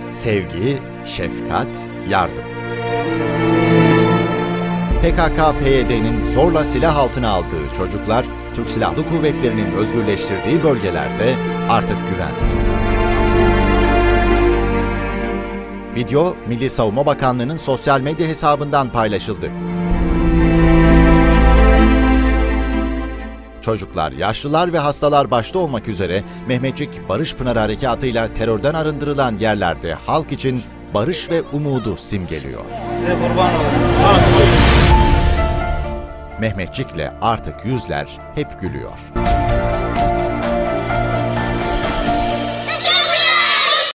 Sevgi, şefkat, yardım. PKK-PYD'nin zorla silah altına aldığı çocuklar, Türk Silahlı Kuvvetleri'nin özgürleştirdiği bölgelerde artık güvenli. Video, Milli Savunma Bakanlığı'nın sosyal medya hesabından paylaşıldı. Çocuklar, yaşlılar ve hastalar başta olmak üzere Mehmetçik Barış Pınarı Harekatı'yla terörden arındırılan yerlerde halk için barış ve umudu simgeliyor. Size kurban olun. Mehmetçik'le artık yüzler hep gülüyor.